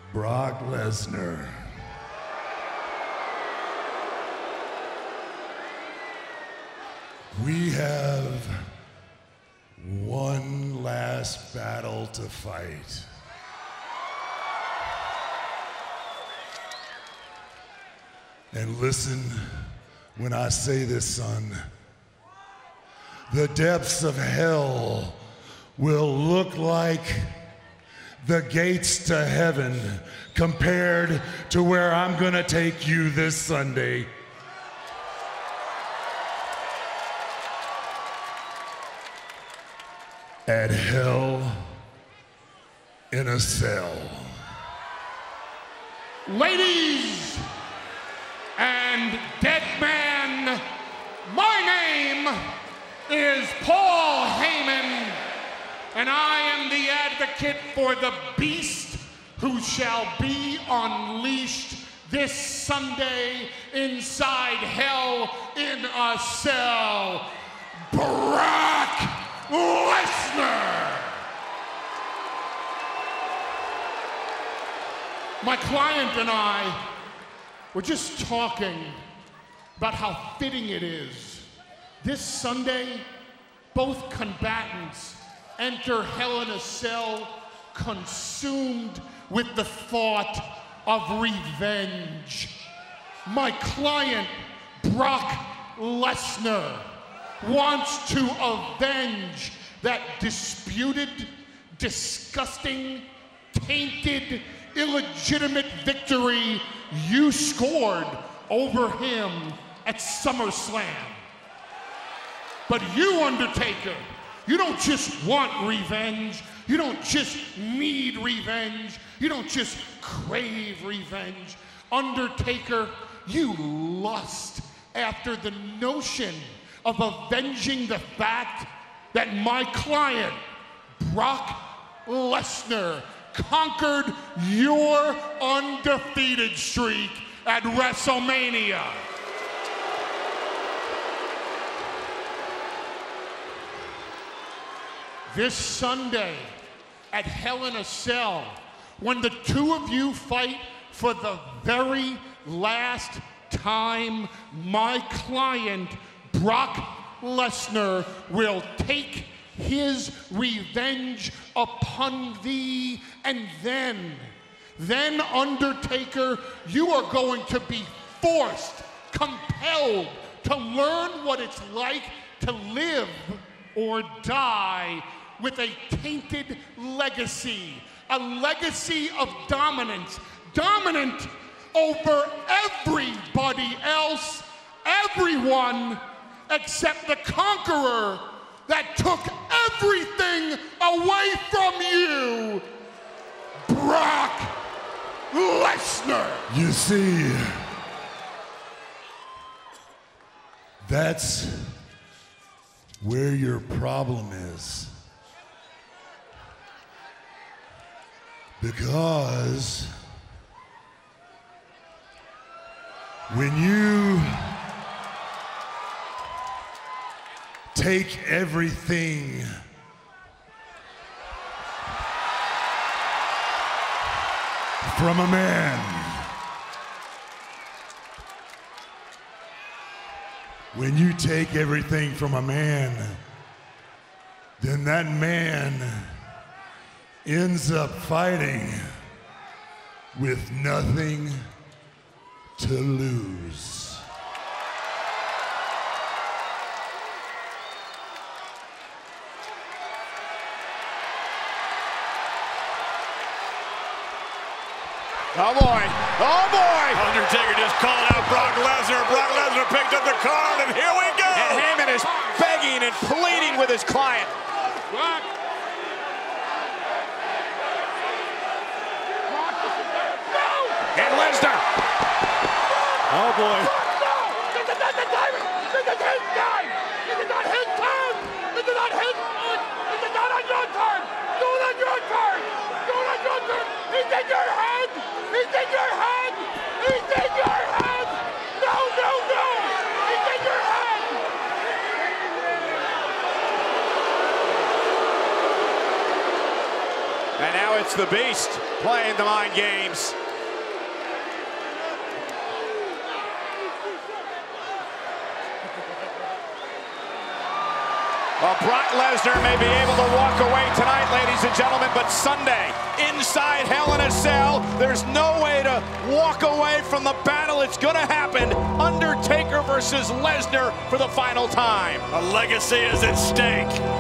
Brock Lesnar. We have one last battle to fight. And listen when I say this, son. The depths of hell will look like the gates to heaven compared to where I'm gonna take you this Sunday. At Hell in a Cell. Ladies and dead man, my name is Paul Heyman, and I am the advocate for the beast who shall be unleashed this Sunday inside Hell in a Cell, Brock Lesnar. My client and I were just talking about how fitting it is. This Sunday, both combatants enter Hell in a Cell consumed with the thought of revenge. My client, Brock Lesnar, wants to avenge that disputed, disgusting, tainted, illegitimate victory you scored over him at SummerSlam. But you, Undertaker, you don't just want revenge. You don't just need revenge. You don't just crave revenge. Undertaker, you lust after the notion of avenging the fact that my client, Brock Lesnar, conquered your undefeated streak at WrestleMania. This Sunday at Hell in a Cell, when the two of you fight for the very last time, my client, Brock Lesnar, will take his revenge upon thee, and then, Undertaker, you are going to be forced, compelled to learn what it's like to live or die with a tainted legacy, a legacy of dominance, dominant over everybody else, everyone except the conqueror that took everything away from you, Brock Lesnar. You see, that's where your problem is. Because when you take everything from a man, when you take everything from a man, then that man ends up fighting with nothing to lose. Oh boy, oh boy! Undertaker just called out Brock Lesnar. Brock Lesnar picked up the card, and here we go! And Heyman is begging and pleading with his client. Brock. And Lesnar. Oh boy. No! This is not the time! This is his time! This is not his turn! This is not his turn! This is not on your turn! Do it on your turn! Do it on your turn! He's in your head! He's in your head! He's in your head! No, no, no! He's in your head! And now it's the beast, playing the mind games. Well, Brock Lesnar may be able to walk away tonight, ladies and gentlemen, but Sunday, inside Hell in a Cell, there's no way to walk away from the battle. It's going to happen. Undertaker versus Lesnar for the final time. A legacy is at stake.